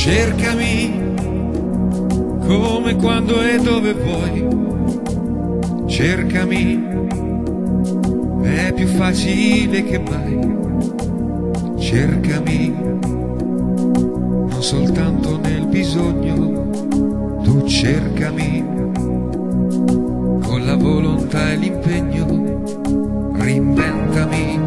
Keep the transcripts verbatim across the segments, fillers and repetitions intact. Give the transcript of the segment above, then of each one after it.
Cercami come, quando e dove vuoi. Cercami, è più facile che mai. Cercami, non soltanto nel bisogno. Tu cercami, con la volontà e l'impegno. Reinventami.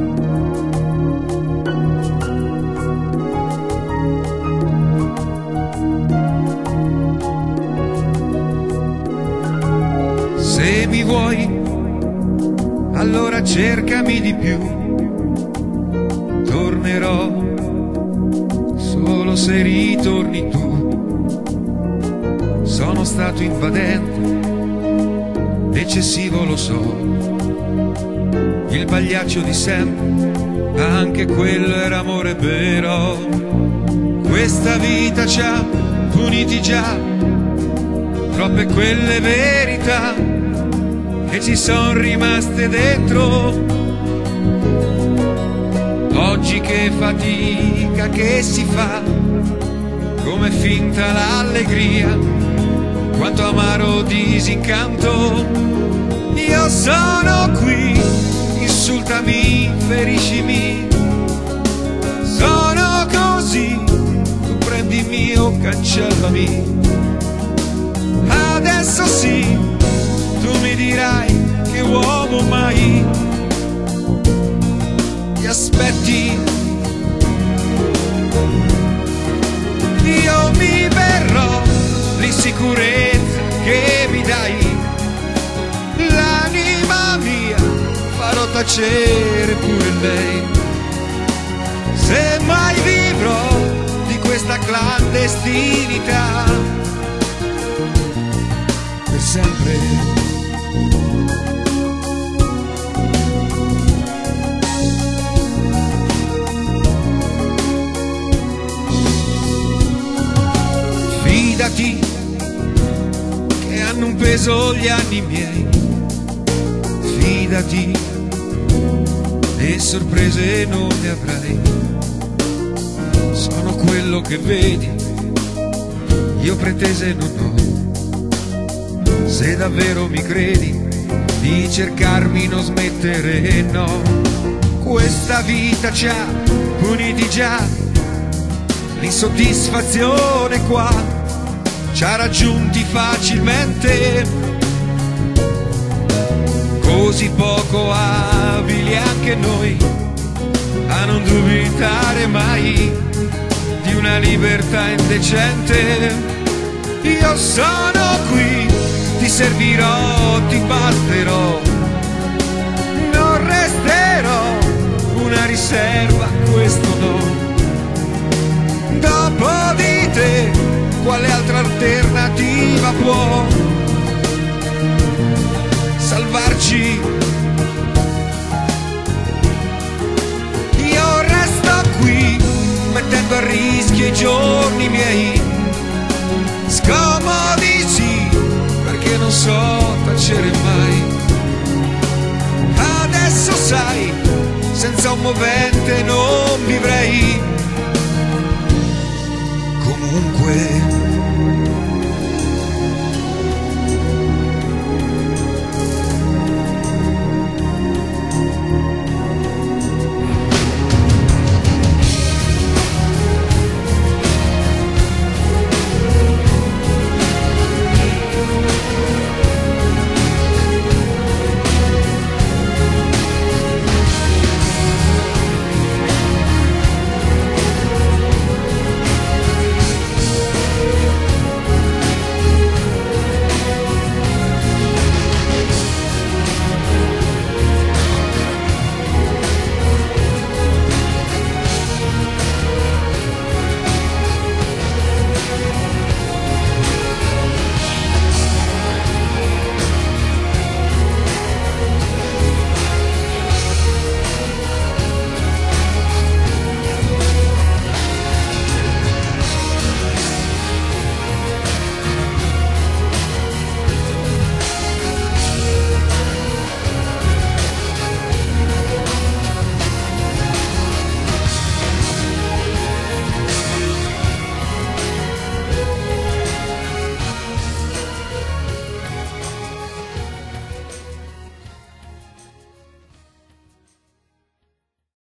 Se mi vuoi, allora cercami di più. Tornerò solo se ritorni tu. Sono stato invadente, eccessivo lo so, il pagliaccio di sempre, anche quello era amore, però questa vita ci ha puniti già, troppe quelle verità che ci son rimaste dentro. Oggi che fatica che si fa, come finta l'allegria, quanto amaro disincanto. Io sono qui, insultami, feriscimi, sono così, tu prendimi o cancellami. Adesso sì, tu mi dirai che uomo mai ti aspetti. Io mi verrò, l'insicurezza che mi dai, l'anima mia farò tacere pure lei. Se mai vivrò di questa clandestinità per sempre. Fidati che hanno un peso gli anni miei, fidati, e sorprese non ne avrai. Sono quello che vedi, io pretese non ho. Se davvero mi credi, di cercarmi non smettere, no. Questa vita ci ha puniti già, l'insoddisfazione qua ci ha raggiunti facilmente, così poco abili anche noi a non dubitare mai di una libertà indecente. Io sono qui, ti servirò, ti basterò, non resterò una riserva, questo no. Dopo di te, quale altra alternativa può salvarci? Io resto qui, mettendo a rischio i giorni miei, scomodi sì, perché non so tacere mai. Adesso sai, senza un movente non vivrei. Comunque